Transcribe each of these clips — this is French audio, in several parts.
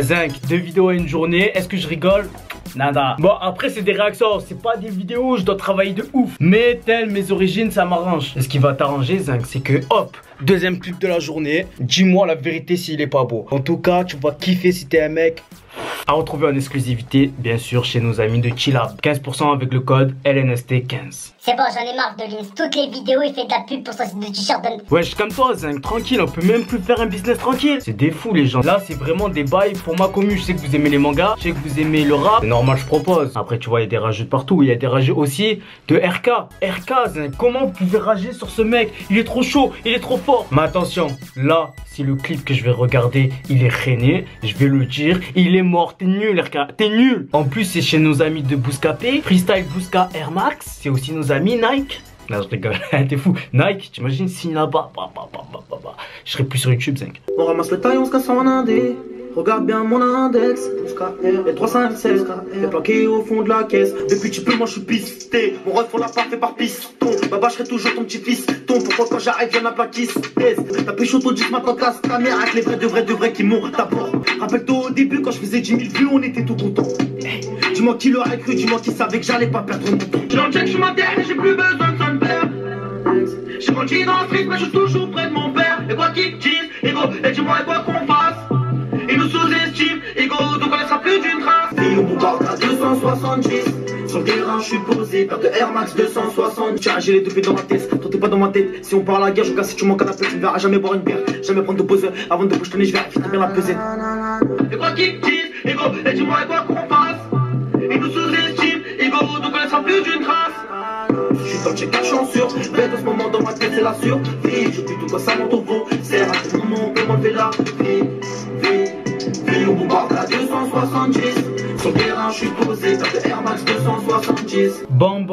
Zinc, 2 vidéos à une journée, est-ce que je rigole? Nada. Bon, après c'est des réactions, c'est pas des vidéos où je dois travailler de ouf. Mais telles mes origines, ça m'arrange. Et ce qui va t'arranger, Zinc, c'est que hop, deuxième clip de la journée. Dis-moi la vérité s'il est pas beau. En tout cas, tu vas kiffer si t'es un mec. À retrouver en exclusivité, bien sûr, chez nos amis de Chillab. 15% avec le code LNST15. C'est bon, j'en ai marre de lui. Toutes les vidéos, il fait de la pub pour son site de t-shirt. Wesh, comme toi, Zinc, tranquille, on peut même plus faire un business tranquille. C'est des fous, les gens. Là, c'est vraiment des bails pour ma commu. Je sais que vous aimez les mangas, je sais que vous aimez le rap. C'est normal, je propose. Après, tu vois, il y a des rageux de partout. Il y a des rageux aussi de RK. RK, Zinc, comment vous pouvez rager sur ce mec? Il est trop chaud, il est trop fort. Mais attention, là, si le clip que je vais regarder, il est rené, je vais le dire, il est mort. T'es nul, RK, t'es nul. En plus, c'est chez nos amis de Bouscapé, Freestyle Bousca Air Max. C'est aussi nos amis Nike. Non, je rigole, t'es fou. Nike, t'imagines si là-bas, je serais plus sur YouTube, 5. On ramasse le taille, on se casse en indé. Regarde bien mon index, et 356, et planqué au fond de la caisse. Depuis tu peux, moi je suis pisté. Mon ref on l'a pas fait par piston. Baba je serai toujours ton petit fils. Pourquoi quand j'arrive y'en a plein qui se taisent. T'as pécho ton 10 maintenant casse ta mère avec les vrais de vrais qui m'ont d'abord. Rappelle-toi au début quand je faisais 10 000 vues on était tout contents. Hey, dis-moi qui l'aurait cru, dis-moi qui savait que j'allais pas perdre mon temps. J'ai un check sur ma terre et j'ai plus besoin de son père. J'ai grandi dans le street mais je suis toujours près de mon père. Et quoi qu'ils disent, ego, et dis-moi et quoi qu'on fasse. Ils nous sous-estiment, ego, donc on laissera plus d'une trace. Et on parle à 270. Sur le terrain, je suis posé, paire de Air Max 260. Tiens, j'ai les deux pieds dans ma tête, toi t'es pas dans ma tête. Si on part à la guerre, je casse si tu manques à la pêche. Tu ne verras jamais boire une bière, jamais prendre de pause. Avant de bouger ton nez, je vais bien la peser. Et quoi qu'ils disent, ego, et dis-moi et quoi qu'on fasse. Ils nous sous-estiment, ego, donc on laissera plus d'une trace. Je suis dans le check, je suis en sûr. Bête en ce moment dans ma tête, c'est la survie. Je dis tout quoi ça monte au veau. C'est à tout moment, on peut m'enlever la vie. On bombarde à 270. Sur le terrain, je suis posé, paire de Air Max 270. Bon,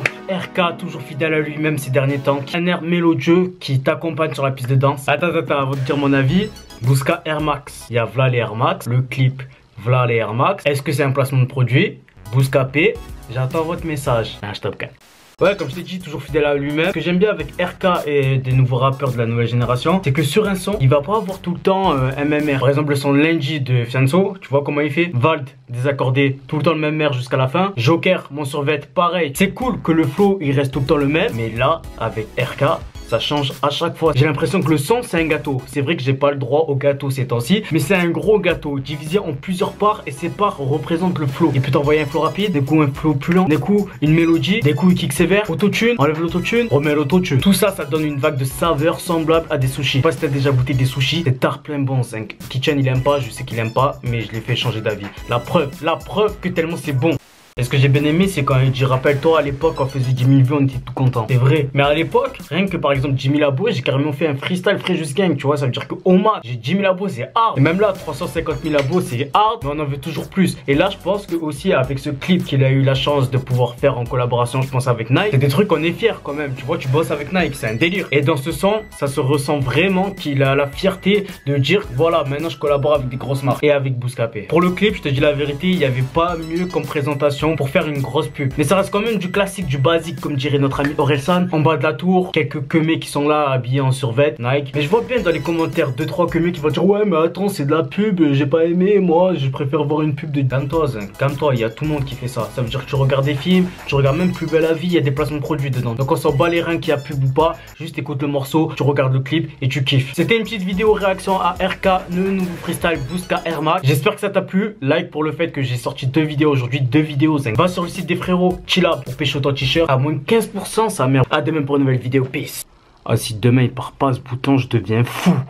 RK, toujours fidèle à lui-même ces derniers temps. Un air mélodieux qui t'accompagne sur la piste de danse. Attends, avant de dire mon avis, Bousca Air Max. Il y a V'là les Air Max, le clip V'là les Air Max. Est-ce que c'est un placement de produit? Bouscapé, j'attends votre message. Stop. Ouais, comme je t'ai dit, toujours fidèle à lui-même. Ce que j'aime bien avec RK et des nouveaux rappeurs de la nouvelle génération, c'est que sur un son, il va pas avoir tout le temps MMR. Par exemple, le son Lundi de Fianso, tu vois comment il fait? Vald, désaccordé, tout le temps le même air jusqu'à la fin. Joker, mon survêt, pareil. C'est cool que le flow, il reste tout le temps le même. Mais là, avec RK, ça change à chaque fois. J'ai l'impression que le son c'est un gâteau. C'est vrai que j'ai pas le droit au gâteau ces temps-ci, mais c'est un gros gâteau divisé en plusieurs parts et ces parts représentent le flow. Il peut t'envoyer un flow rapide, des coups un flow plus lent, des coups une mélodie, des coups il kick sévère, autotune, enlève l'autotune, remet l'autotune. Tout ça, ça donne une vague de saveurs semblables à des sushis. Je sais pas si t'as déjà goûté des sushis, c'est tard plein bon 5. Kitchen il aime pas, je sais qu'il aime pas, mais je l'ai fait changer d'avis. La preuve que tellement c'est bon. Et ce que j'ai bien aimé, c'est quand il dit rappelle-toi à l'époque quand on faisait 10 000 vues, on était tout content. C'est vrai. Mais à l'époque, rien que par exemple 10 000 abos, j'ai carrément fait un freestyle Fréjus Gang. Tu vois, ça veut dire que au moins j'ai 10 000 abos, c'est hard. Et même là, 350 000 abos, c'est hard, mais on en veut toujours plus. Et là, je pense que aussi avec ce clip qu'il a eu la chance de pouvoir faire en collaboration, je pense avec Nike, c'est des trucs qu'on est fier quand même. Tu vois, tu bosses avec Nike, c'est un délire. Et dans ce son, ça se ressent vraiment qu'il a la fierté de dire voilà, maintenant je collabore avec des grosses marques et avec Bouscapé. Pour le clip, je te dis la vérité, il n'y avait pas mieux comme présentation pour faire une grosse pub. Mais ça reste quand même du classique, du basique, comme dirait notre ami Orelsan. En bas de la tour, quelques queumés qui sont là habillés en survêt Nike. Mais je vois bien dans les commentaires 2-3 queumés qui vont dire ouais mais attends c'est de la pub, j'ai pas aimé, moi je préfère voir une pub de calme-toi, calme-toi, il y a tout le monde qui fait ça. Ça veut dire que tu regardes des films, tu regardes même Plus belle la vie, il y a des placements de produits dedans. Donc on s'en bat les reins qu'il y a pub ou pas, juste écoute le morceau, tu regardes le clip et tu kiffes. C'était une petite vidéo réaction à RK, le nouveau freestyle Bousca Air Max. J'espère que ça t'a plu. Like pour le fait que j'ai sorti 2 vidéos aujourd'hui, 2 vidéos. Va sur le site des frérots, Chillab pour pécho ton t-shirt à moins de 15%, ça merde. À demain pour une nouvelle vidéo, peace. Ah si demain il part pas ce bouton, je deviens fou.